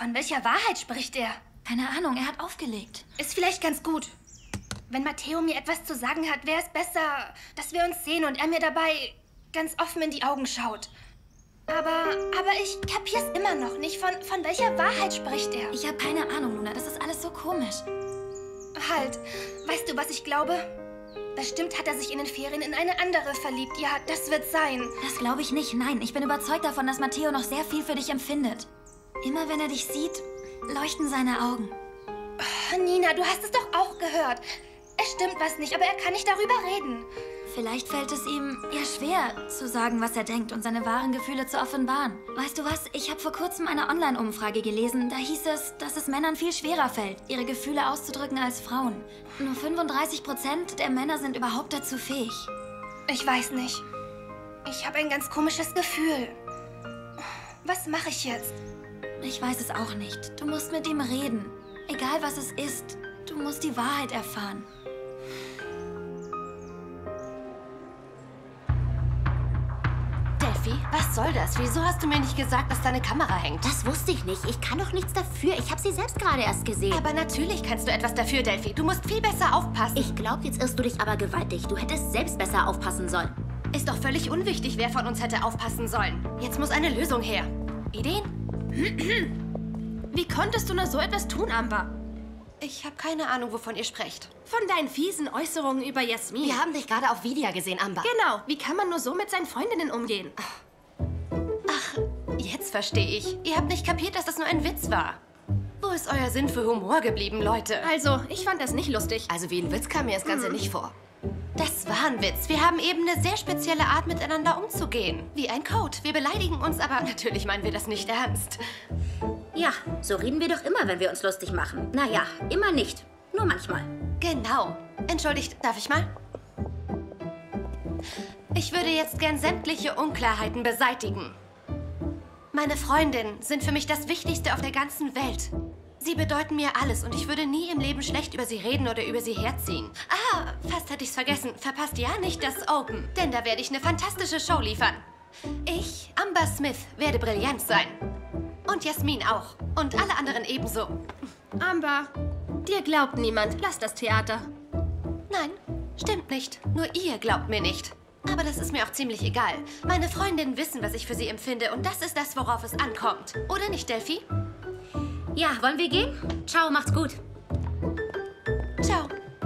Von welcher Wahrheit spricht er? Keine Ahnung, er hat aufgelegt. Ist vielleicht ganz gut. Wenn Matteo mir etwas zu sagen hat, wäre es besser, dass wir uns sehen und er mir dabei ganz offen in die Augen schaut. Aber ich kapier's immer noch nicht. Von welcher Wahrheit spricht er? Ich habe keine Ahnung, Luna. Das ist alles so komisch. Halt. Weißt du, was ich glaube? Bestimmt hat er sich in den Ferien in eine andere verliebt. Ja, das wird sein. Das glaube ich nicht. Nein, ich bin überzeugt davon, dass Matteo noch sehr viel für dich empfindet. Immer wenn er dich sieht, leuchten seine Augen. Oh, Nina, du hast es doch auch gehört. Es stimmt was nicht, aber er kann nicht darüber reden. Vielleicht fällt es ihm eher schwer, zu sagen, was er denkt und seine wahren Gefühle zu offenbaren. Weißt du was? Ich habe vor kurzem eine Online-Umfrage gelesen. Da hieß es, dass es Männern viel schwerer fällt, ihre Gefühle auszudrücken als Frauen. Nur 35% der Männer sind überhaupt dazu fähig. Ich weiß nicht. Ich habe ein ganz komisches Gefühl. Was mache ich jetzt? Ich weiß es auch nicht. Du musst mit ihm reden. Egal, was es ist. Du musst die Wahrheit erfahren. Delphi, was soll das? Wieso hast du mir nicht gesagt, dass deine Kamera hängt? Das wusste ich nicht. Ich kann doch nichts dafür. Ich habe sie selbst gerade erst gesehen. Aber natürlich kannst du etwas dafür, Delphi. Du musst viel besser aufpassen. Ich glaube, jetzt irrst du dich aber gewaltig. Du hättest selbst besser aufpassen sollen. Ist doch völlig unwichtig, wer von uns hätte aufpassen sollen. Jetzt muss eine Lösung her. Ideen? Wie konntest du nur so etwas tun, Amber? Ich habe keine Ahnung, wovon ihr sprecht. Von deinen fiesen Äußerungen über Jasmin. Wir haben dich gerade auf Video gesehen, Amber. Genau. Wie kann man nur so mit seinen Freundinnen umgehen? Ach, jetzt verstehe ich. Ihr habt nicht kapiert, dass das nur ein Witz war. Wo ist euer Sinn für Humor geblieben, Leute? Also, ich fand das nicht lustig. Also wie ein Witz kam mir das Ganze nicht vor. Das war ein Witz. Wir haben eben eine sehr spezielle Art, miteinander umzugehen. Wie ein Code. Wir beleidigen uns, aber natürlich meinen wir das nicht ernst. Ja, so reden wir doch immer, wenn wir uns lustig machen. Naja, immer nicht. Nur manchmal. Genau. Entschuldigt, darf ich mal? Ich würde jetzt gern sämtliche Unklarheiten beseitigen. Meine Freundinnen sind für mich das Wichtigste auf der ganzen Welt. Sie bedeuten mir alles und ich würde nie im Leben schlecht über sie reden oder über sie herziehen. Ah, fast hätte ich's vergessen. Verpasst ja nicht das Open, denn da werde ich eine fantastische Show liefern. Ich, Amber Smith, werde brillant sein. Und Jasmin auch. Und alle anderen ebenso. Amber, dir glaubt niemand. Lass das Theater. Nein, stimmt nicht. Nur ihr glaubt mir nicht. Aber das ist mir auch ziemlich egal. Meine Freundinnen wissen, was ich für sie empfinde und das ist das, worauf es ankommt. Oder nicht, Delphi? Ja, wollen wir gehen? Ciao, macht's gut. Ciao.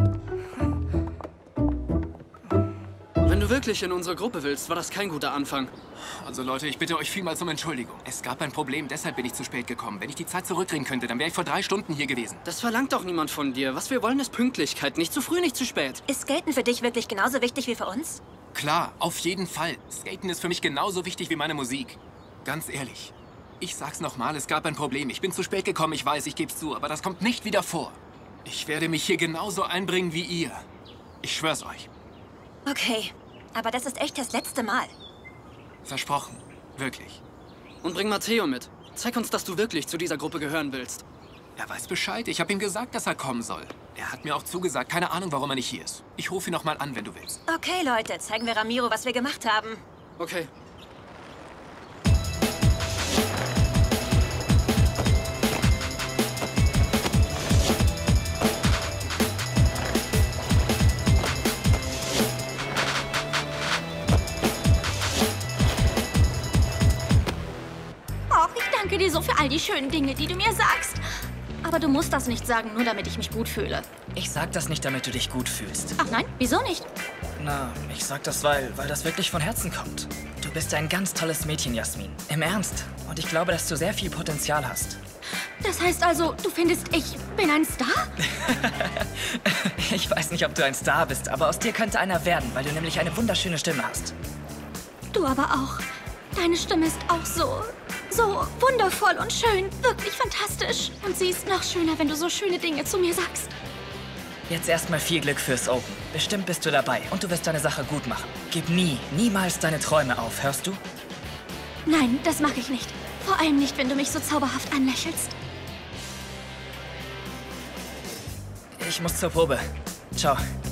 Wenn du wirklich in unsere Gruppe willst, war das kein guter Anfang. Also Leute, ich bitte euch vielmals um Entschuldigung. Es gab ein Problem, deshalb bin ich zu spät gekommen. Wenn ich die Zeit zurückdrehen könnte, dann wäre ich vor 3 Stunden hier gewesen. Das verlangt doch niemand von dir. Was wir wollen, ist Pünktlichkeit. Nicht zu früh, nicht zu spät. Ist Skaten für dich wirklich genauso wichtig wie für uns? Klar, auf jeden Fall. Skaten ist für mich genauso wichtig wie meine Musik. Ganz ehrlich. Ich sag's nochmal, es gab ein Problem. Ich bin zu spät gekommen, ich weiß, ich geb's zu, aber das kommt nicht wieder vor. Ich werde mich hier genauso einbringen wie ihr. Ich schwör's euch. Okay, aber das ist echt das letzte Mal. Versprochen. Wirklich. Und bring Matteo mit. Zeig uns, dass du wirklich zu dieser Gruppe gehören willst. Er weiß Bescheid. Ich habe ihm gesagt, dass er kommen soll. Er hat mir auch zugesagt. Keine Ahnung, warum er nicht hier ist. Ich rufe ihn noch mal an, wenn du willst. Okay, Leute, zeigen wir Ramiro, was wir gemacht haben. Okay. Och, ich danke dir so für all die schönen Dinge, die du mir sagst. Aber du musst das nicht sagen, nur damit ich mich gut fühle. Ich sag das nicht, damit du dich gut fühlst. Ach nein, wieso nicht? Na, ich sag das, weil das wirklich von Herzen kommt. Du bist ein ganz tolles Mädchen, Jasmin. Im Ernst. Und ich glaube, dass du sehr viel Potenzial hast. Das heißt also, du findest, ich bin ein Star? Ich weiß nicht, ob du ein Star bist, aber aus dir könnte einer werden, weil du nämlich eine wunderschöne Stimme hast. Du aber auch. Deine Stimme ist auch so wundervoll und schön. Wirklich fantastisch. Und sie ist noch schöner, wenn du so schöne Dinge zu mir sagst. Jetzt erstmal viel Glück fürs Open. Bestimmt bist du dabei und du wirst deine Sache gut machen. Gib niemals deine Träume auf, hörst du? Nein, das mache ich nicht. Vor allem nicht, wenn du mich so zauberhaft anlächelst. Ich muss zur Probe. Ciao.